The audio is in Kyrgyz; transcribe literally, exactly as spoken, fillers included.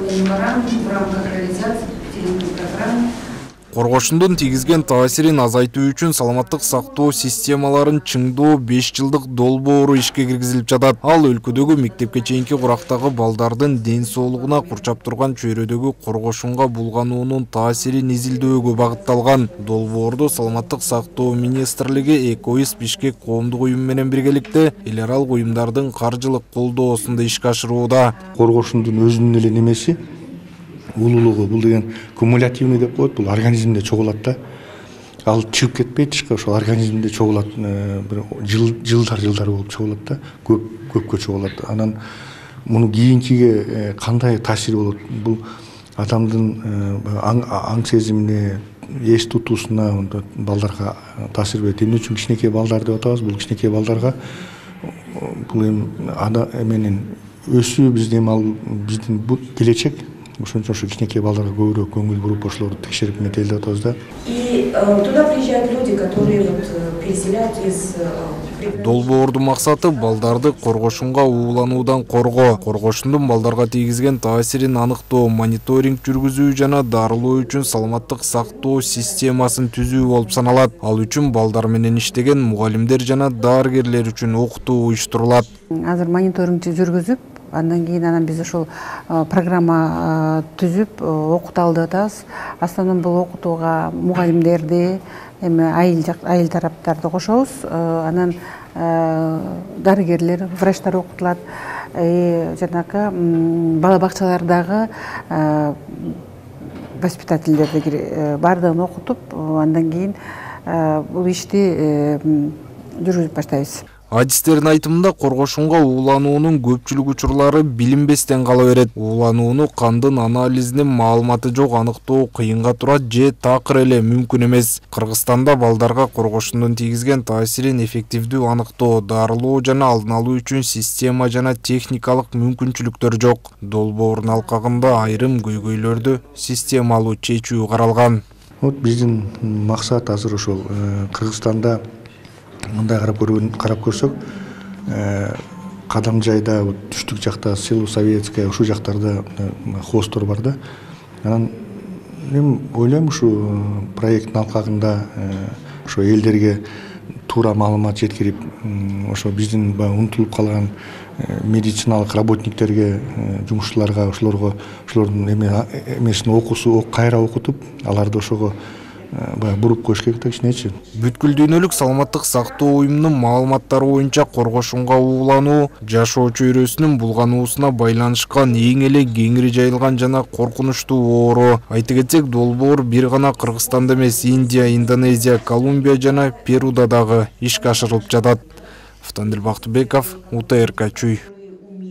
меморандум в рамках реализации пятилетней программы. Коргошундун тийгизген таасирин азайтуу үчүн саламаттык сактоо системаларын чыңдоо беш жылдык долбоору ишке киргизилип жатат. Ал өлкөдөгү мектепке чейинки курактагы балдардын ден соолугуна курчап турган чөйрөдөгү коргошунга булгануунун таасирин изилдөөгө багытталган. Долбоорду саламаттык сактоо министрлиги Экоис Бишкек коомдук уюму менен биргеликте эл аралык уюмдардын каржылык колдоосунда ишке ашырууда. Коргошундун өзүнүн эле немеси улуулугу, бул деген кумулятивный деп коет, бул организмде чогулат да. Ал чыгып кетпейт тышка, ошол организмде чогулат, бир жылдар жылдар болуп чогулат да, көп көпкө чогулат. Анан муну кийинкиге кандай таасир болот? Бул адамдын аң сезимине, эс тутуусуна, балдарга таасир берет. Эмне үчүн кичинекей балдар деп атабыз? Бул кичинекей балдарга бул эми ада эменин өсүү биздин ал биздин келечек. Ошон үчүн ошо кичинекей балдарга көбүрөөк көңүл буруп ошолорду текшерип метели деп атабыз да. И туда приезжают люди, которые вот переселяют из. Долбоордун максаты балдарды коргошунга уулануудан коргоо, коргошундун балдарга тийгизген таасирин аныктоо, мониторинг жүргүзүү жана дарылоо үчүн саламаттык сактоо системасын түзүү болуп саналат. Ал үчүн балдар менен иштеген мугалимдер жана дарыгерлер үчүн окутуу уюштурулат. Азыр мониторинг жүргүзүп, андан кийин анан биз ошол программа түзүп окута алып атабыз. Основном бул окутууга мугалимдерди, эми айыл айыл тараптарды кошобуз. Анан дарыгерлер, врачтар окутулат. Жанагы бала бакчалардагы воспитательдерди бардыгын окутуп, андан кийин бул ишти жүргүзүп баштайбыз. Адистердин айтымында коргошунга уулануунун көпчүлүк учурлары билинбестен кала берет. Ууланууну кандын анализинин маалыматы жок аныктоо кыйынга турат же такыр эле мүмкүн эмес. Кыргызстанда балдарга коргошундун тийгизген таасирин эффективдүү аныктоо, дарылоо жана алдын алуу үчүн система жана техникалык мүмкүнчүлүктөр жок. Долбоордун алкагында айрым көйгөйлөрдү системалуу чечүү каралган. Вот биздин максат азыр ошол Кыргызстанда мындай карап көргөн карап көрсөк, кадам жайда түштүк жакта село Советское ушул жактарда хостор бар да. Анан мен ойлойм ушу проекттин алкагында ошо элдерге туура маалымат жеткирип, ошо биздин унутулуп калган медициналык работниктерге, жумушчуларга, ошолорго ошолордун эмесин окуусу кайра окутуп, аларды ошого буруп коюш керек да кичинечи. Бүткүл дүйнөлүк саламаттык сактоо уюмунун маалыматтары боюнча коргошунга уулануу жашоо чөйрөсүнүн булгануусуна байланышкан эң эле кеңири жайылган жана коркунучтуу оору. Айта кетсек, долбоор бир гана Кыргызстанда эмес, Индия, Индонезия, Колумбия жана Перуда дагы ишке ашырылып жатат. Автандил Бактыбеков, УТРК Чүй.